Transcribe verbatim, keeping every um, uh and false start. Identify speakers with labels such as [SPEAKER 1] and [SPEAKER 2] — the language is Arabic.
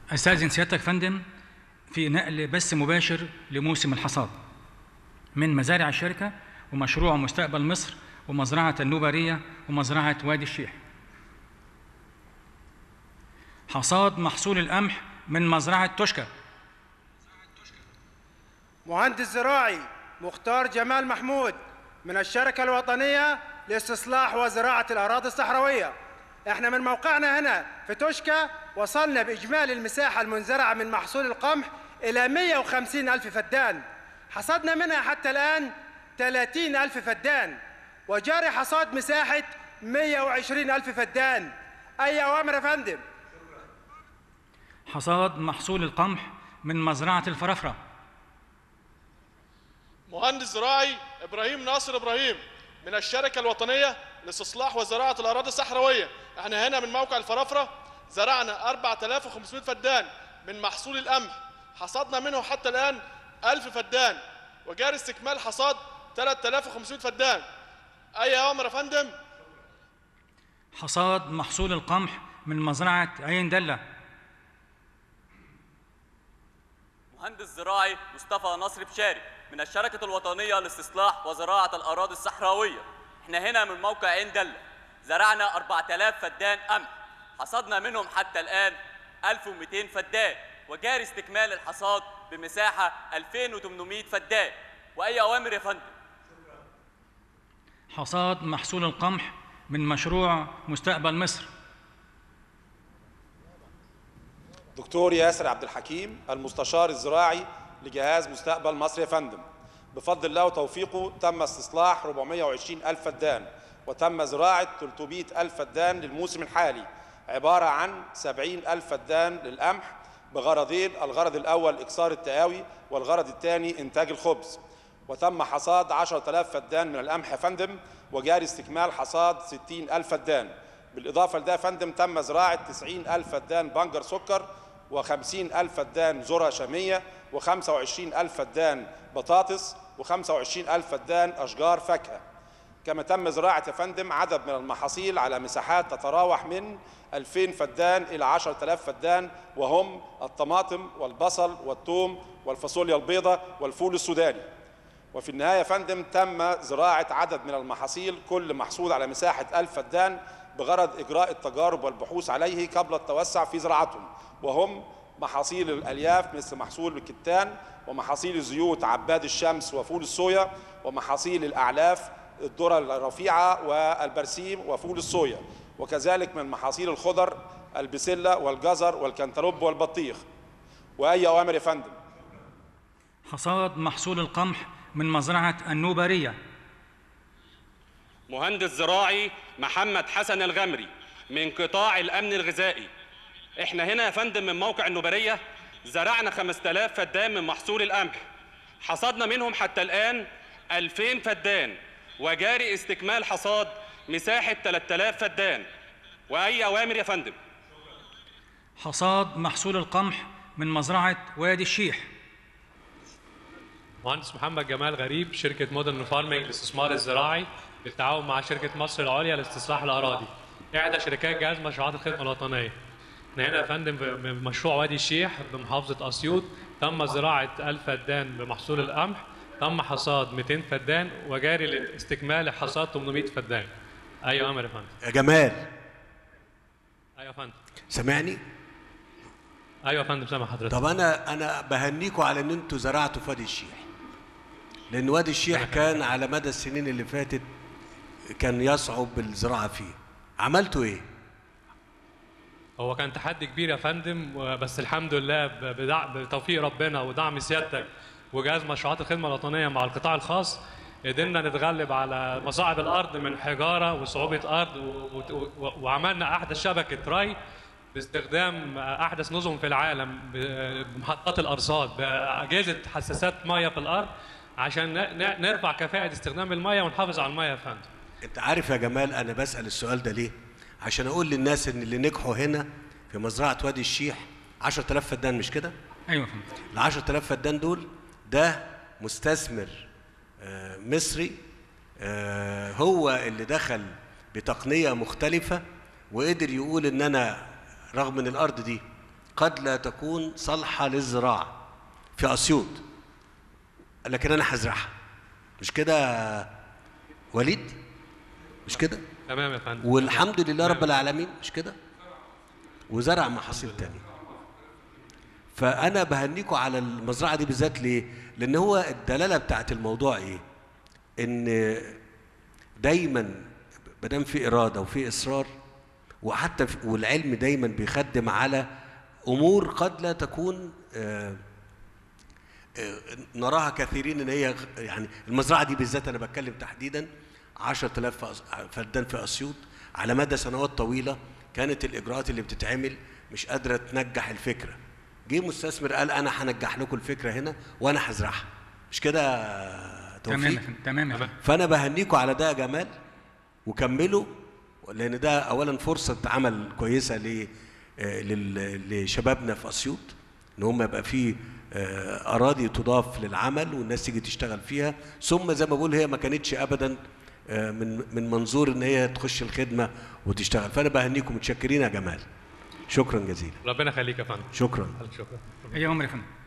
[SPEAKER 1] أستاذن سيادتك يا فندم في نقل بث مباشر لموسم الحصاد من مزارع الشركة ومشروع مستقبل مصر ومزرعة النوبارية ومزرعة وادي الشيح. حصاد محصول القمح من مزرعة توشكا.
[SPEAKER 2] مهندس زراعي مختار جمال محمود من الشركة الوطنية لاستصلاح وزراعة الأراضي الصحراوية. احنا من موقعنا هنا في توشكا وصلنا بإجمالي المساحة المنزرعة من محصول القمح إلى مئة وخمسين ألف فدان، حصدنا منها حتى الآن ثلاثين ألف فدان، وجاري حصاد مساحة مئة وعشرين ألف فدان. أي أوامر يا فندم؟
[SPEAKER 1] حصاد محصول القمح من مزرعة الفرافرة.
[SPEAKER 3] مهندس زراعي إبراهيم ناصر إبراهيم من الشركة الوطنية لاستصلاح وزراعة الأراضي الصحراوية. احنا هنا من موقع الفرافرة زرعنا أربعة آلاف وخمسمئة فدان من محصول القمح، حصدنا منه حتى الآن ألف فدان، وجاري استكمال حصاد ثلاثة آلاف وخمسمئة فدان. أي أوامر يا فندم؟
[SPEAKER 1] حصاد محصول القمح من مزرعة عين دلة.
[SPEAKER 4] مهندس زراعي مصطفى نصر بشاري من الشركة الوطنية لاستصلاح وزراعة الأراضي الصحراوية. احنا هنا من موقع عين دلة زرعنا أربعة آلاف فدان قمح، حصدنا منهم حتى الآن ألف ومئتين فدان، وجاري استكمال الحصاد بمساحة ألفين وثمانمئة فدان. وأي أوامر يا فندم؟
[SPEAKER 1] حصاد محصول القمح من مشروع مستقبل مصر.
[SPEAKER 5] دكتور ياسر عبد الحكيم المستشار الزراعي لجهاز مستقبل مصر يا فندم. بفضل الله وتوفيقه تم استصلاح أربعمئة وعشرين ألف فدان وتم زراعة ثلاثمئة ألف فدان للموسم الحالي، عبارة عن سبعين ألف فدان للقمح بغرضين، الغرض الأول إكسار التقاوي والغرض الثاني إنتاج الخبز. وتم حصاد عشرة آلاف فدان من القمح يا فندم، وجاري استكمال حصاد ستين ألف فدان. بالإضافة لده يا فندم تم زراعة تسعين ألف فدان بنجر سكر وخمسين ألف فدان ذرة شامية وخمسة وعشرين ألف فدان بطاطس وخمسة وعشرين ألف فدان أشجار فاكهة. كما تم زراعة يا فندم عدد من المحاصيل على مساحات تتراوح من ألفين فدان إلى عشرة آلاف فدان، وهم الطماطم والبصل والثوم والفاصوليا البيضاء والفول السوداني. وفي النهاية يا فندم تم زراعة عدد من المحاصيل كل محصول على مساحة ألف فدان بغرض إجراء التجارب والبحوث عليه قبل التوسع في زراعتهم، وهم محاصيل الألياف مثل محصول الكتان، ومحاصيل الزيوت عباد الشمس وفول الصويا، ومحاصيل الأعلاف الذرة الرفيعة والبرسيم وفول الصويا، وكذلك من محاصيل الخضر البسلة والجزر والكنتالوب والبطيخ. وأي أوامر يا فندم؟
[SPEAKER 1] حصاد محصول القمح من مزرعة النوبارية.
[SPEAKER 6] مهندس زراعي محمد حسن الغمري من قطاع الأمن الغذائي. احنا هنا يا فندم من موقع النوبارية زرعنا خمسة آلاف فدان من محصول القمح، حصدنا منهم حتى الآن ألفين فدان، وجاري استكمال حصاد مساحة ثلاثة آلاف فدان. وأي أوامر يا فندم؟
[SPEAKER 1] حصاد محصول القمح من مزرعة وادي الشيح.
[SPEAKER 7] مهندس محمد جمال غريب شركة مودرن فارمينج للاستثمار الزراعي بالتعاون مع شركة مصر العليا لاستصلاح الأراضي، إحدى شركات جهاز مشروعات الخدمة الوطنية. احنا هنا يا فندم بمشروع وادي الشيح بمحافظة أسيوط تم زراعة ألف فدان بمحصول القمح، تم حصاد مئتين فدان، وجاري استكمال حصاد ثمانمئة فدان. أي أوامر يا فندم؟
[SPEAKER 8] يا جمال.
[SPEAKER 7] أيوة يا فندم.
[SPEAKER 8] سامعني؟
[SPEAKER 7] أيوة يا فندم سامع حضرتك.
[SPEAKER 8] طب أنا أنا بهنيكوا على إن أنتوا زرعتوا في وادي الشيح. لأن وادي الشيح كان على مدى السنين اللي فاتت كان يصعب الزراعة فيه. عملتوا إيه؟
[SPEAKER 7] هو كان تحدي كبير يا فندم، بس الحمد لله بتوفيق ربنا ودعم سيادتك وجهاز مشروعات الخدمة الوطنية مع القطاع الخاص قدرنا نتغلب على مصاعب الأرض من حجارة وصعوبة أرض، وعملنا أحدث شبكة ري باستخدام أحدث نظم في العالم بمحطات الأرصاد بأجهزة حساسات مية في الأرض عشان نرفع كفاءة استخدام المية ونحافظ على المية يا فندم.
[SPEAKER 8] أنت عارف يا جمال أنا بسأل السؤال ده ليه؟ عشان أقول للناس إن اللي نجحوا هنا في مزرعة وادي الشيح عشرة آلاف فدان، مش كده؟
[SPEAKER 1] أيوة فندم.
[SPEAKER 8] ال عشرة آلاف فدان دول ده مستثمر آه مصري آه هو اللي دخل بتقنية مختلفة وقدر يقول إن أنا رغم إن الأرض دي قد لا تكون صالحه للزراعه في اسيوط، لكن انا هزرعها. مش كده وليد؟ مش كده؟
[SPEAKER 7] تمام يا فندم.
[SPEAKER 8] والحمد لله رب العالمين، مش كده؟ وزرع محاصيل تانية. فأنا بهنيكوا على المزرعة دي بالذات. ليه؟ لأن هو الدلالة بتاعت الموضوع إيه؟ إن دايماً مادام في إرادة وفي إصرار، وحتى والعلم دايماً بيخدم على أمور قد لا تكون آه آه نراها كثيرين إن هي يعني المزرعة دي بالذات أنا بتكلم تحديداً عشرة آلاف فدان في أسيوط على مدى سنوات طويلة. كانت الإجراءات اللي بتتعمل مش قادرة تنجح الفكرة. جه مستثمر قال أنا هنجح لكم الفكرة هنا وأنا هزرعها. مش كده توفيق؟
[SPEAKER 1] تمام تمام.
[SPEAKER 8] فأنا بهنيكوا على ده يا جمال، وكملوا، لأن ده أولاً فرصة عمل كويسة ل لشبابنا في أسيوط، إن هم يبقى فيه أراضي تضاف للعمل والناس تيجي تشتغل فيها. ثم زي ما بقول هي ما كانتش أبداً من من منظور ان هي تخش الخدمه وتشتغل. فانا بهنيكم، متشكرين يا جمال. شكرا جزيلا.
[SPEAKER 7] ربنا يخليك يا فندم.
[SPEAKER 8] شكرا.
[SPEAKER 7] شكرا.
[SPEAKER 1] هي عمر يا فندم.